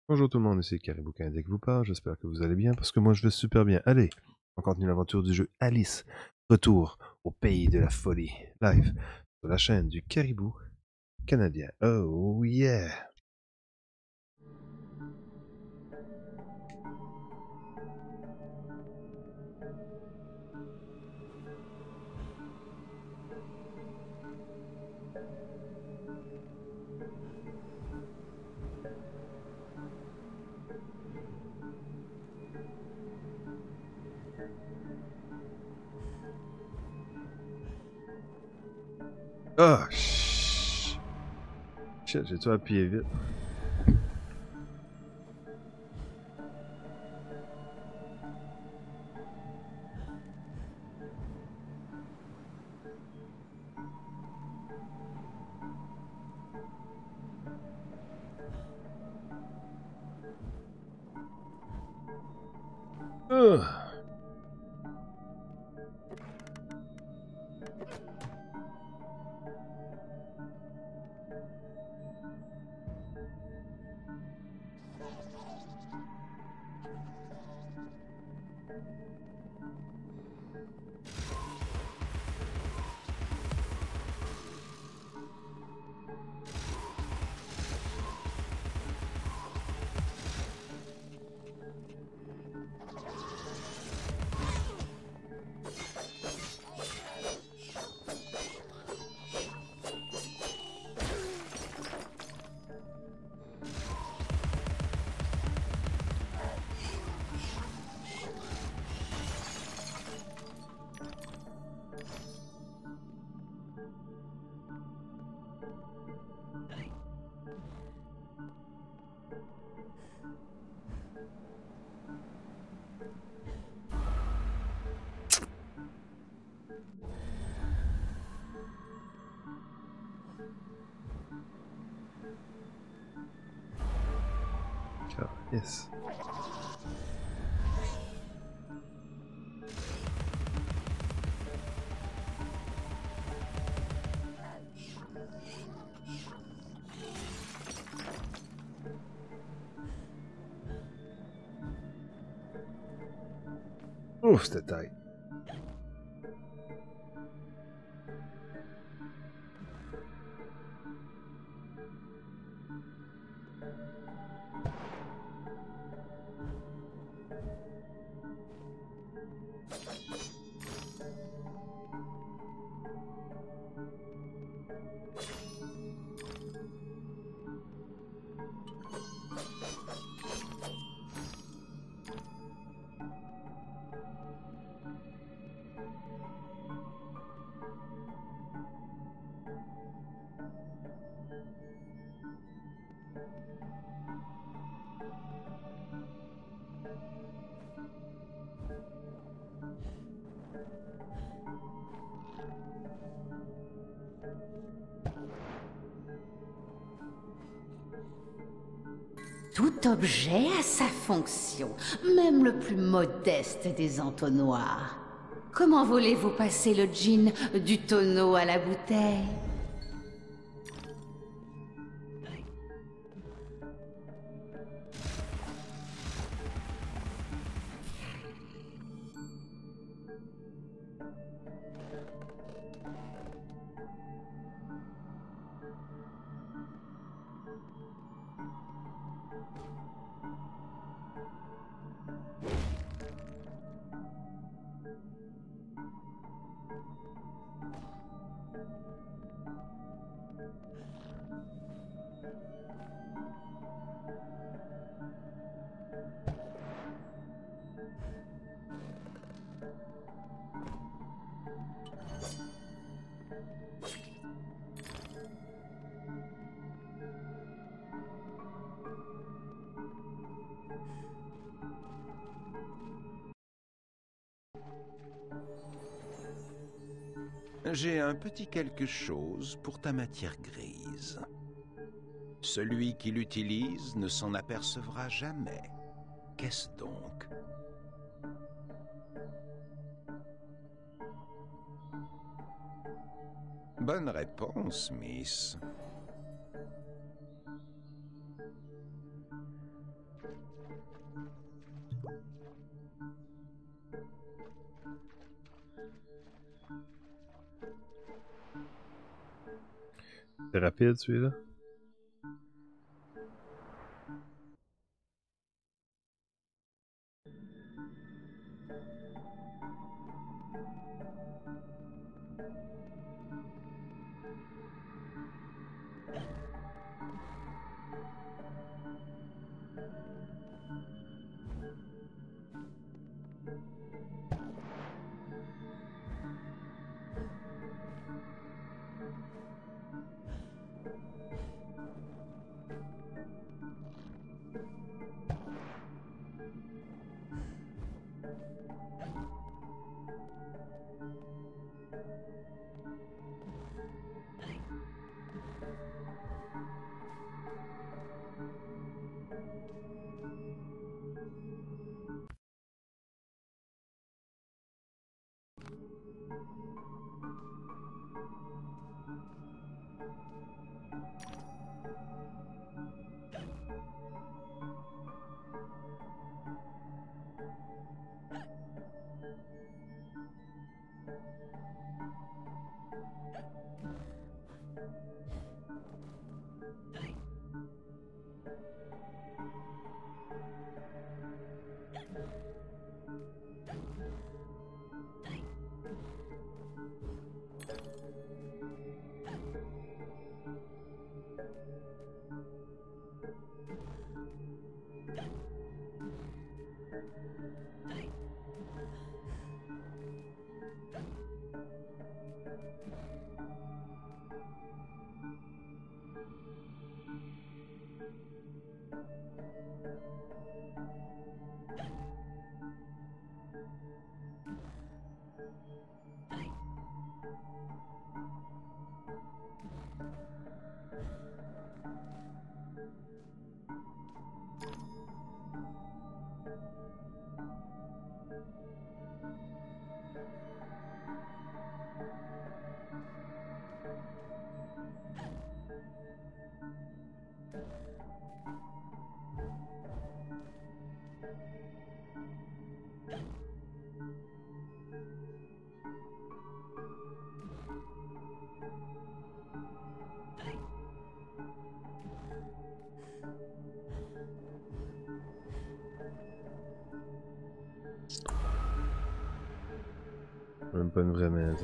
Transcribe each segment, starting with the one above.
Bonjour tout le monde, c'est Caribou Canadien qui vous parle, j'espère que vous allez bien, parce que moi je vais super bien. Allez, on continue l'aventure du jeu Alice, retour au pays de la folie, live, sur la chaîne du Caribou Canadien. Oh yeah! Oh, shit, j'ai tout appuyé vite. Oh, yes. Oh, c'était tight. Tout objet a sa fonction, même le plus modeste des entonnoirs. Comment voulez-vous passer le gin du tonneau à la bouteille? J'ai un petit quelque chose pour ta matière grise. Celui qui l'utilise ne s'en apercevra jamais. Qu'est-ce donc? Bonne réponse, Miss. C'est rapide celui-là. Même pas une vraie maison.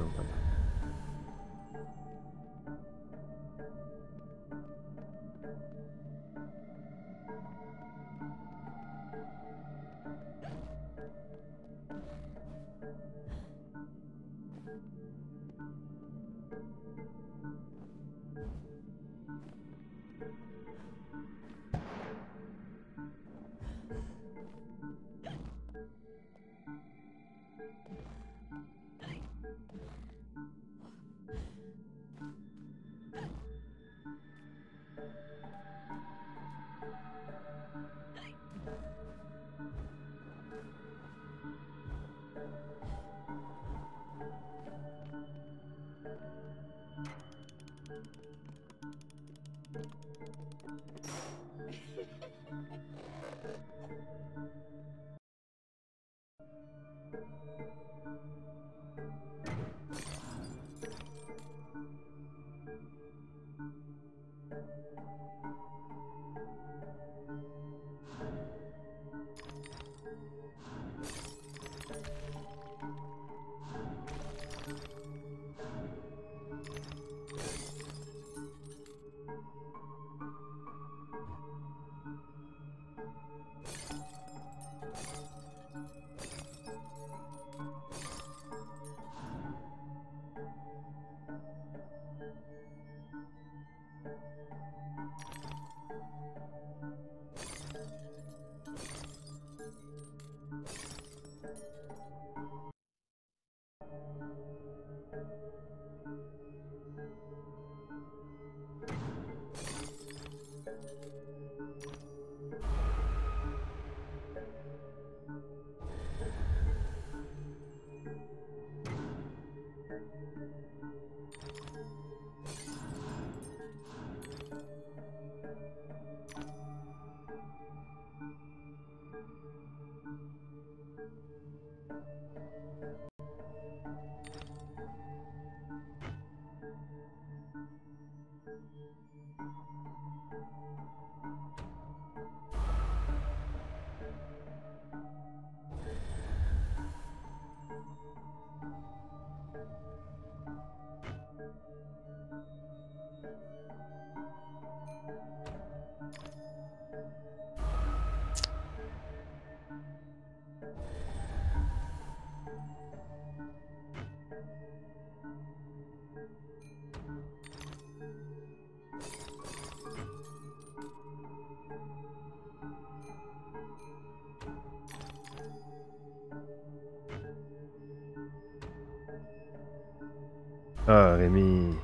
Ah, Rémi.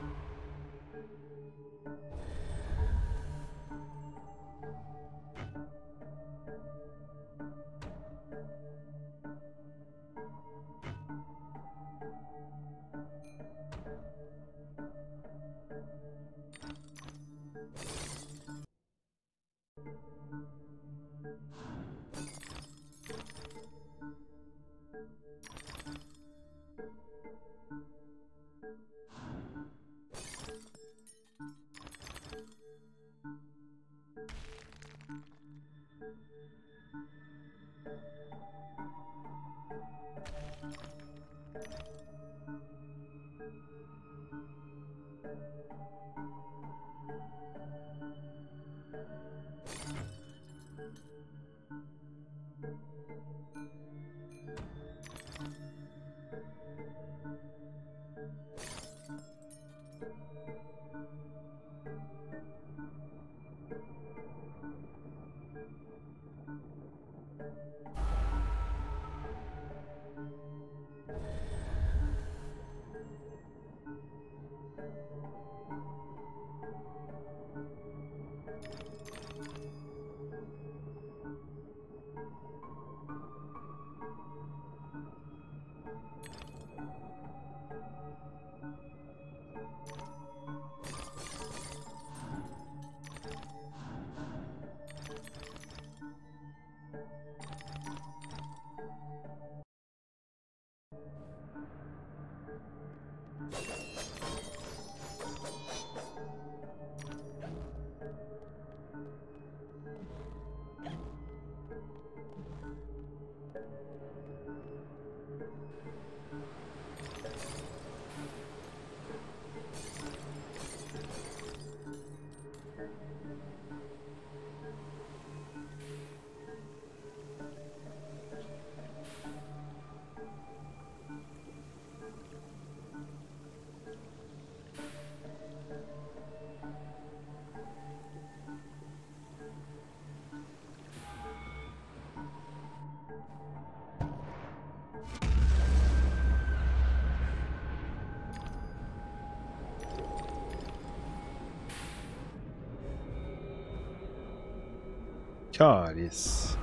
Calice.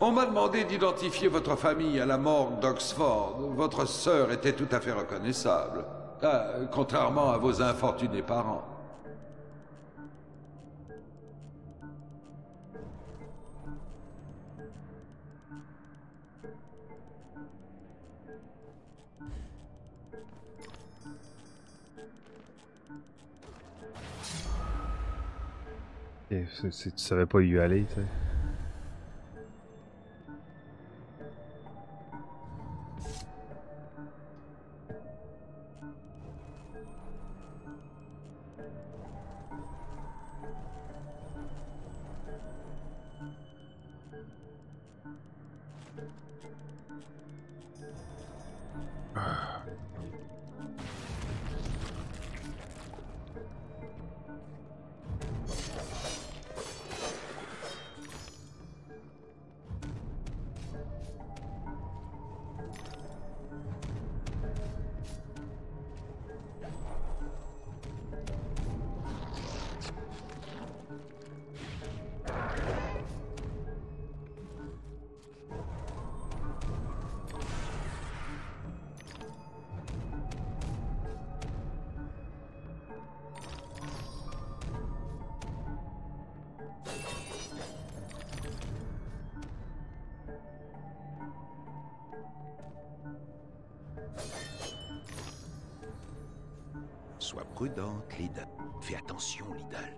On m'a demandé d'identifier votre famille à la morgue d'Oxford. Votre sœur était tout à fait reconnaissable. Contrairement à vos infortunés parents. Et tu savais pas y aller, tu sais. Sois prudente, Lydal. Fais attention, Lydal.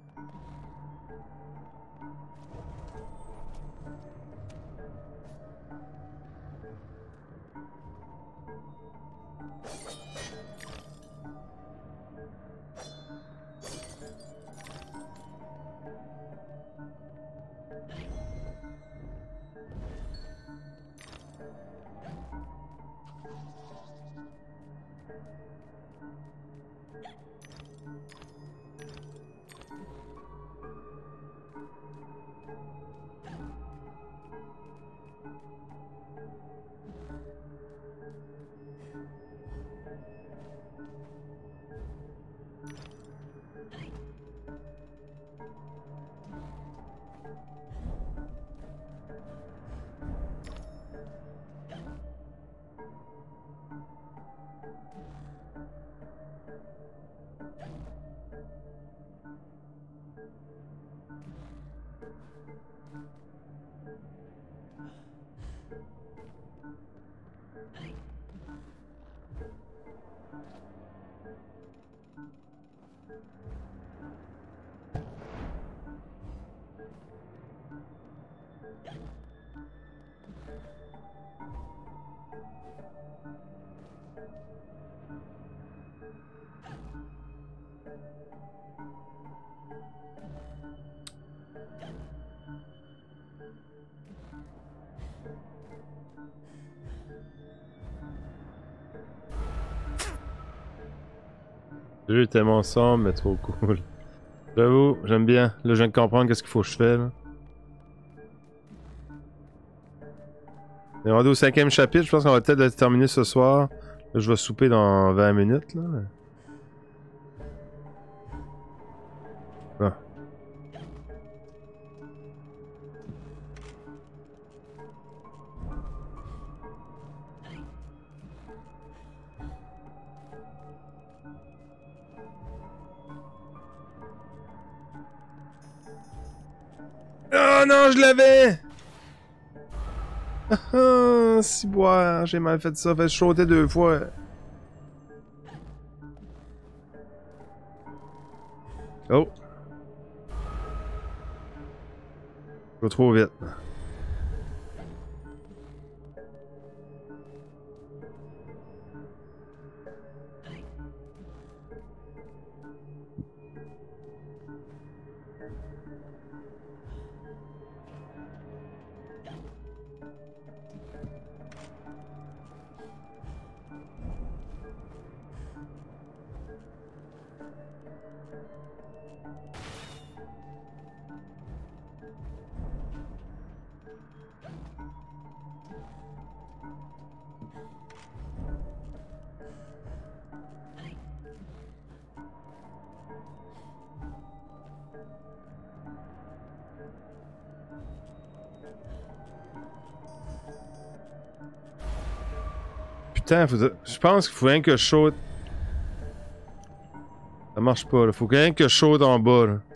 Le jeu est tellement sombre, mais trop cool. J'avoue, j'aime bien. Là, je viens de comprendre qu'est-ce qu'il faut que je fais, là. On est rendu au 5e chapitre, je pense qu'on va peut-être le terminer ce soir. Là, je vais souper dans 20 minutes, là. Ah. Oh non, je l'avais! Ah, si boire, j'ai mal fait ça, fait sauter 2 fois. Oh. Je vais trop vite. Putain, je pense qu'il faut rien que je saute. Ça marche pas, là. Faut rien que je saute en bas, là.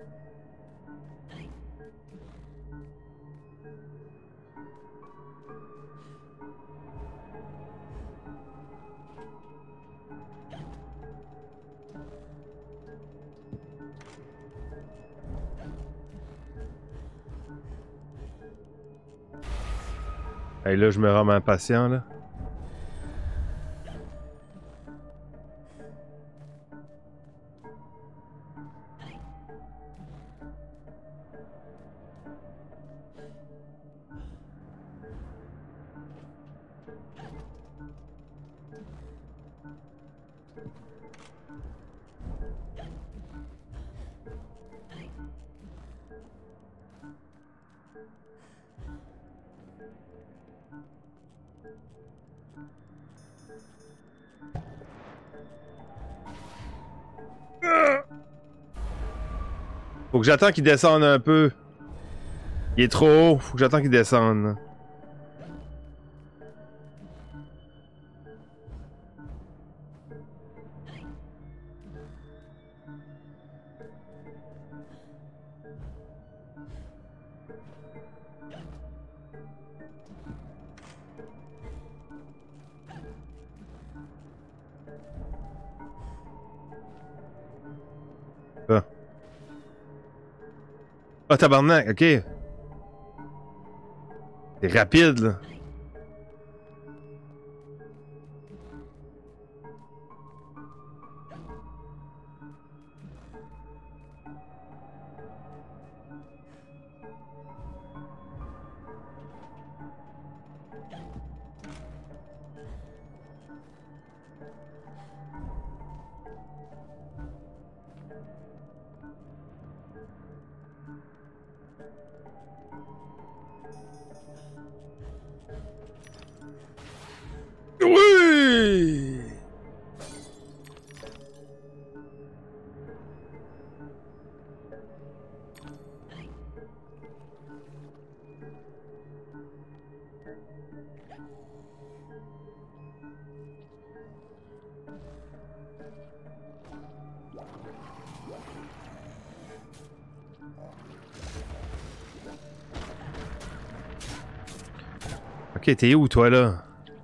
Hey, là, je me rends impatient, là. Faut que j'attends qu'il descende un peu. Il est trop haut, faut que j'attends qu'il descende. Ah. Ah, tabarnak, ok. C'est rapide, là. Oui! Ok, t'es où, toi, là?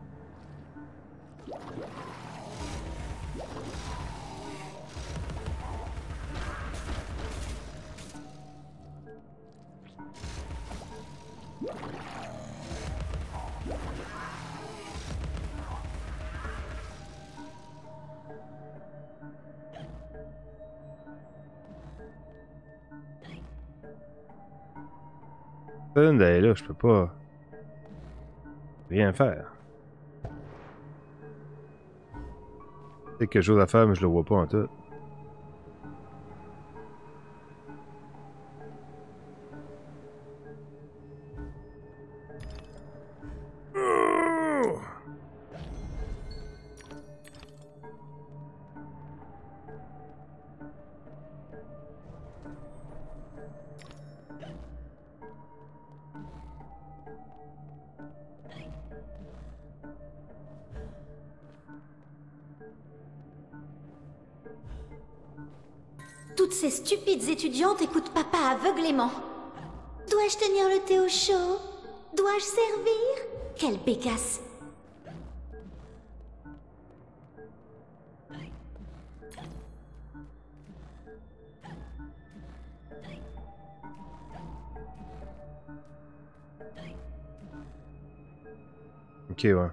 D'aller là, je peux pas rien faire. C'est quelque chose à faire, mais je le vois pas en tout. Toutes ces stupides étudiantes écoutent papa aveuglément. Dois-je tenir le thé au chaud? Dois-je servir? Quelle bécasse! Ok, ouais.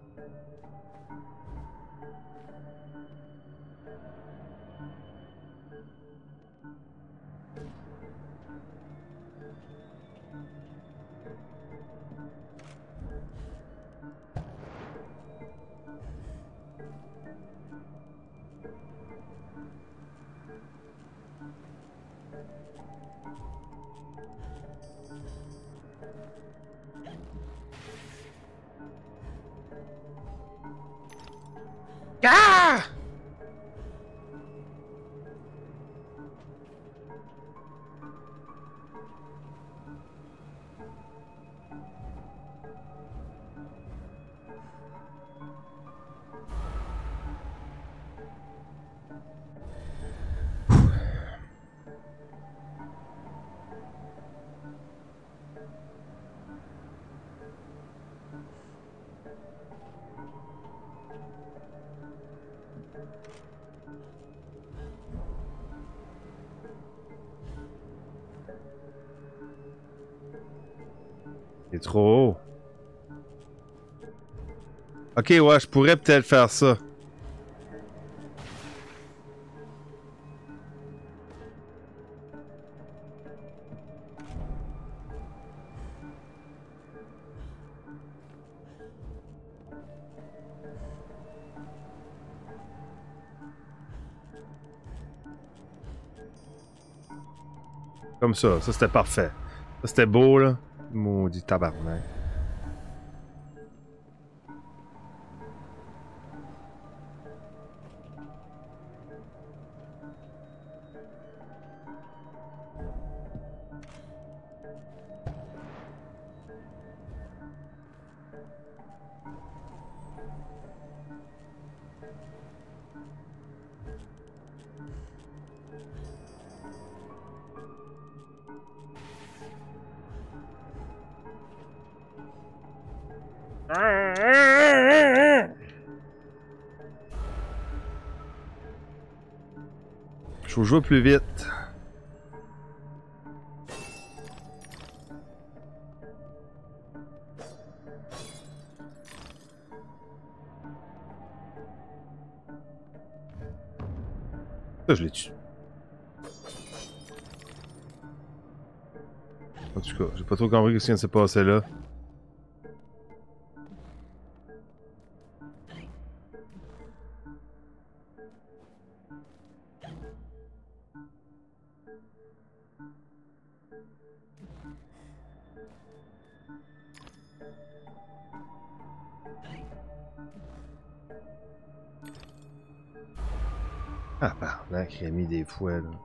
Ah! C'est trop haut. Ok, ouais, je pourrais peut-être faire ça. Comme ça c'était parfait. Ça c'était beau là. Maudit tabarnak. Faut jouer plus vite. Ça, je l'ai tué. En tout cas, j'ai pas trop compris ce qui vient de se passer là. Ah, pardon, il a mis des fouets là.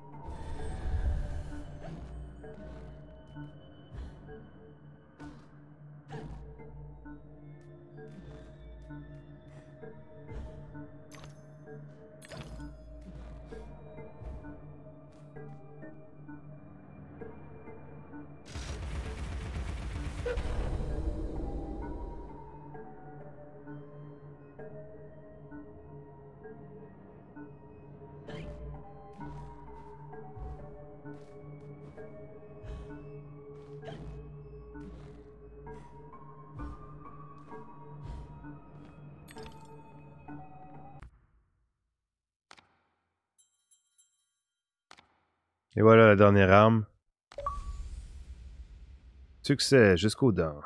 Et voilà la dernière arme. Succès jusqu'aux dents.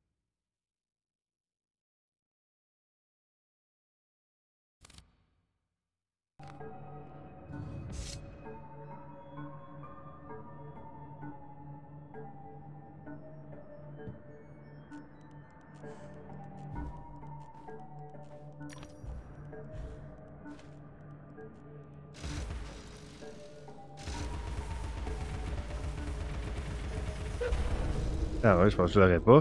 Ah ouais, je pense que je l'aurais pas.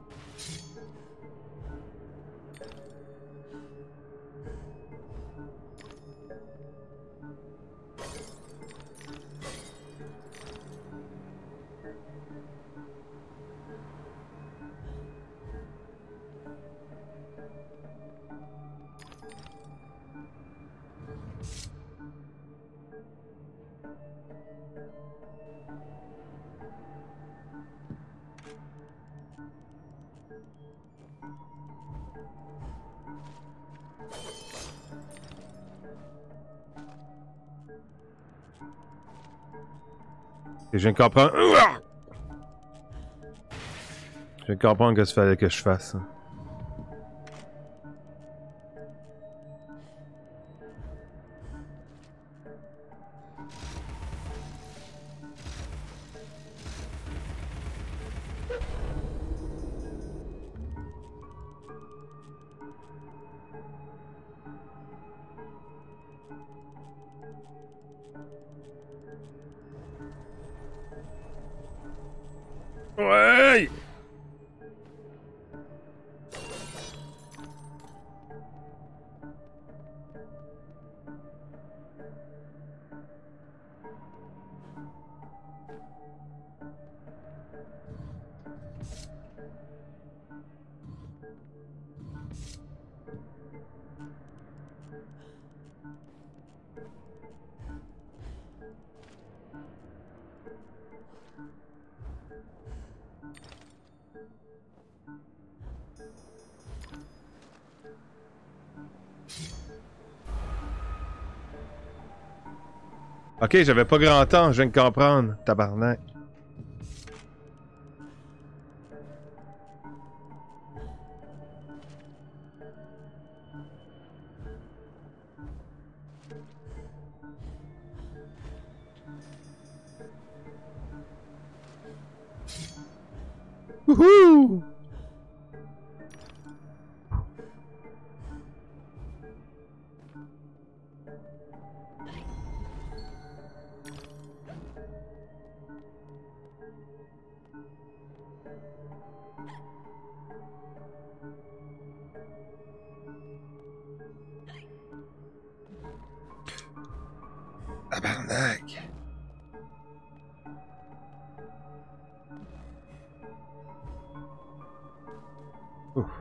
Et je viens de comprendre. Je viens de comprendre ce qu'il fallait que je fasse. Ouais! Ok, j'avais pas grand temps, je viens de comprendre, tabarnak. Wouhou! Tabarnak. Ouf.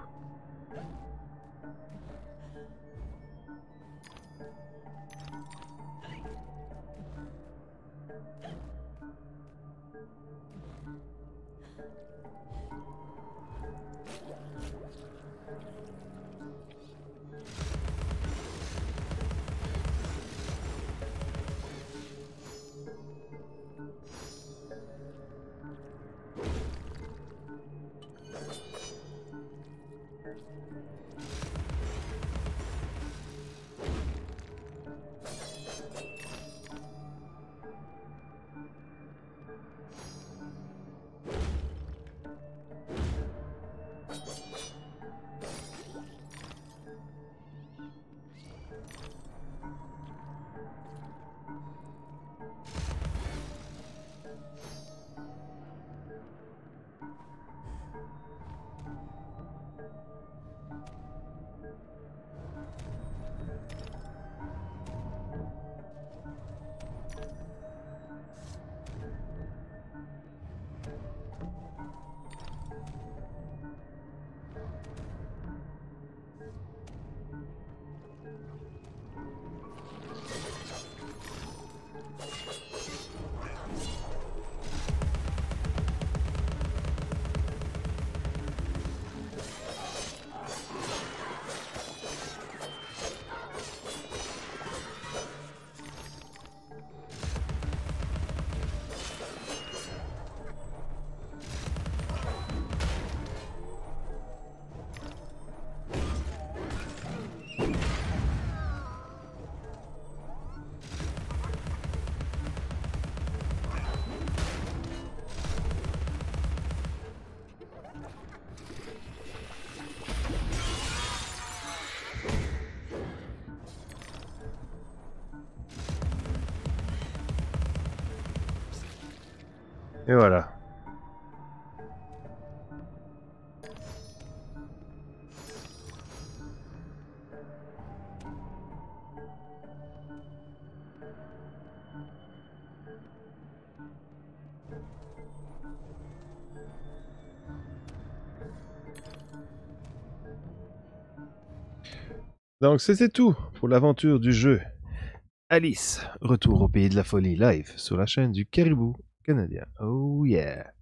Et voilà. Donc c'était tout pour l'aventure du jeu Alice, retour au pays de la folie live sur la chaîne du Caribou canadien. Oh yeah!